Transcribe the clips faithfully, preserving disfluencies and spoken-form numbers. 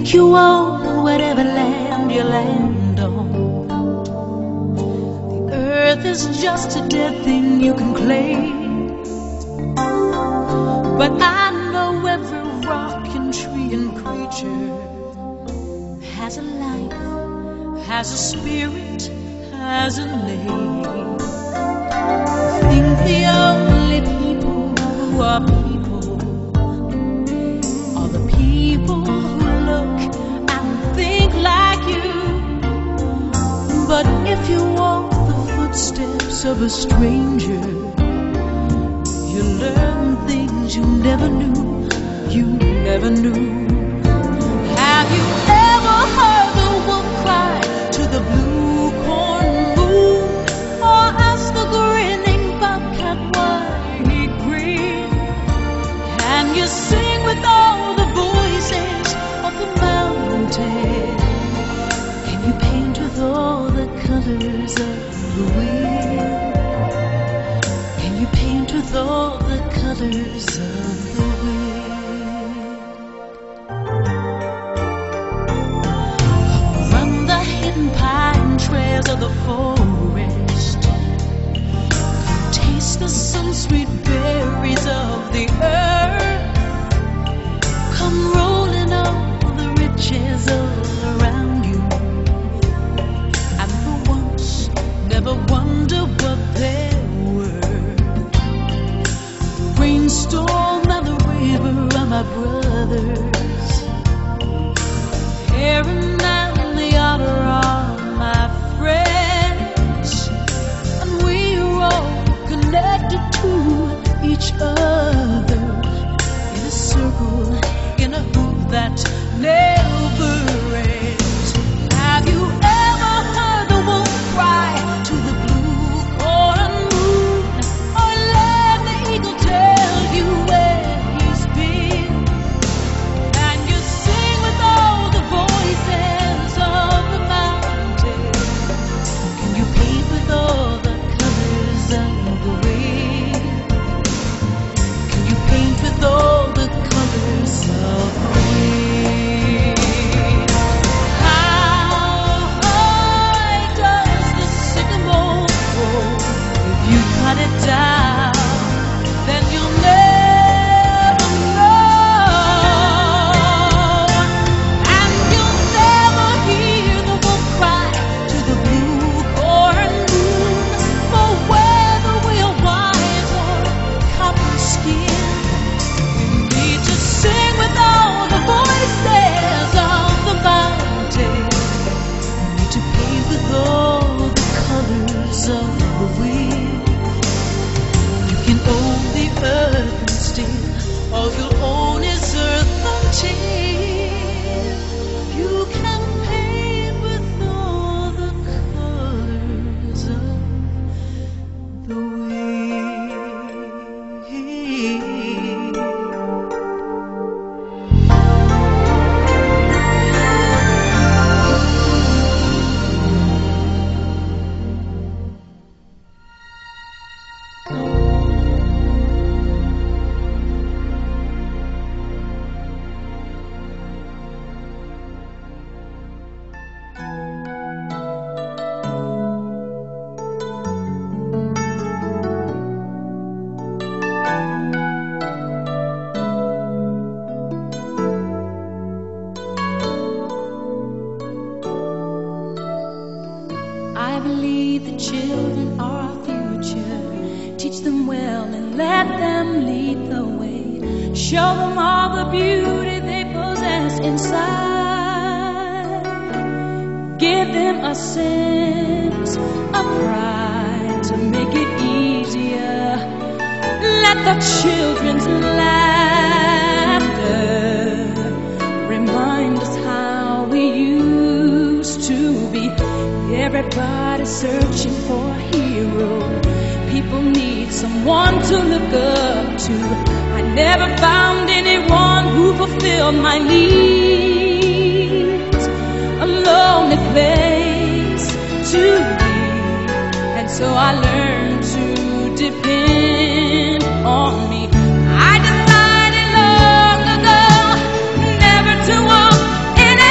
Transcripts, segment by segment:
You own whatever land you land on. The earth is just a dead thing you can claim. But I know every rock and tree and creature has a life, has a spirit, has a name. I think the only people who are people are the people who look and think like you. But if you walk the footsteps of a stranger, you learn things you never knew, you never knew. Have you ever heard the wolf cry to the blue corn moon, or ask the grinning bobcat why he grinned? Can you sing with all the voices of the mountain? Can you paint with all the colors of the wind? Can you paint with all the colors of the wind? Run the hidden pine trails of the forest, taste the sun sweet berries of the earth. Come rolling all the riches all around you, and for once never wonder what they're worth. The rainstorm and the river are my brothers, Heron and the otter are my friends, and we're all connected to each other in a circle, in a hoop that never ends. Have you ever heard the wolf cry to the blue corn moon, or let the eagle tell you where he's been? Can you sing with all the voices of the mountain? Can you paint with all the colors of the wind? Can you paint with all the colors of the wind? How high does the sycamore grow? If you cut it down, then you'll never know, and you'll never hear the wolf cry to the blue corn moon, for whether we're wise or copper skin, we need to sing with all the voices of the mountain. We need to paint with all the colors of the wind. You can own the earth and still all you'll own is earth until you can paint with all the colors of the wind. I believe the children are our future. Teach them well and let them lead the way. Show them all the beauty they possess inside. Give them a sense of pride to make it easier. Let the children's laughter remind us how we used to be. Everybody's searching for a hero. People need someone to look up to. I never found anyone who fulfilled my needs. A lonely place to be, and so I learned to depend on me. I decided long ago never to walk in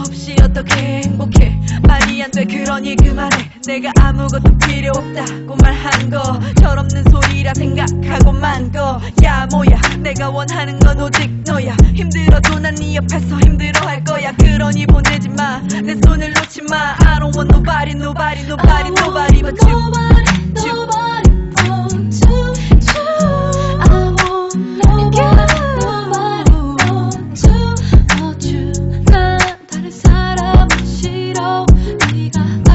없이 어떻게 행복해. 말이 안 돼 그러니 그만해. 내가 아무것도 필요 없다고 말한 거 철없는 소리라 생각하고만 거. 야 뭐야 내가 원하는 건 오직 너야. 힘들어도 난 네 옆에서 힘들어할 거야. 그러니 보내지 마 내 손을 놓지 마. I don't want nobody nobody nobody nobody but you. Nobody, nobody but you. I want nobody, nobody but you. 난 다른 사람은 싫어. 네가